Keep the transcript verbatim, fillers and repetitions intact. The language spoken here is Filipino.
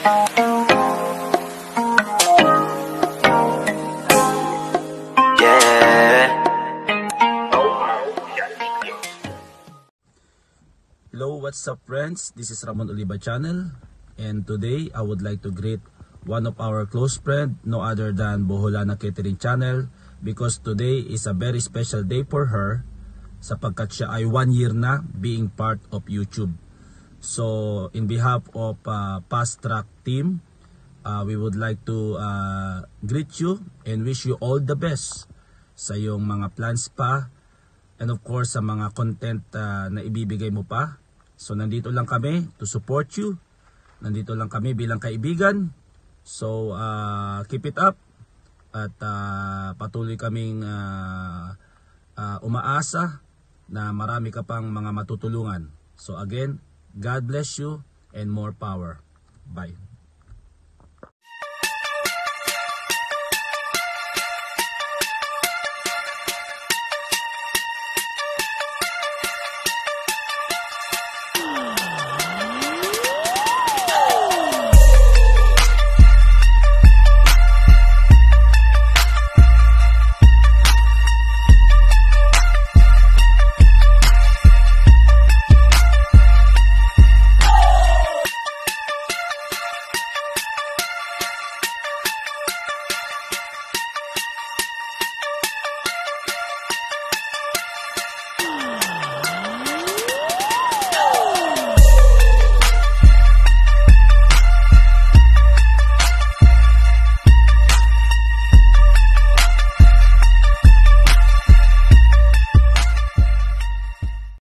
Hello, what's up friends? This is Ramon Oliva channel, and today I would like to greet one of our close friend, no other than BUHOLANA'S Catering channel, because today is a very special day for her sapagkat siya ay one year na being part of YouTube. So in behalf of uh, Fast Track team, uh, we would like to uh, greet you and wish you all the best sa iyong mga plans pa, and of course sa mga content uh, na ibibigay mo pa. So nandito lang kami to support you. Nandito lang kami bilang kaibigan. So uh, keep it up. At uh, patuloy kaming uh, uh, umaasa na marami ka pang mga matutulungan. So again, God bless you and more power. Bye.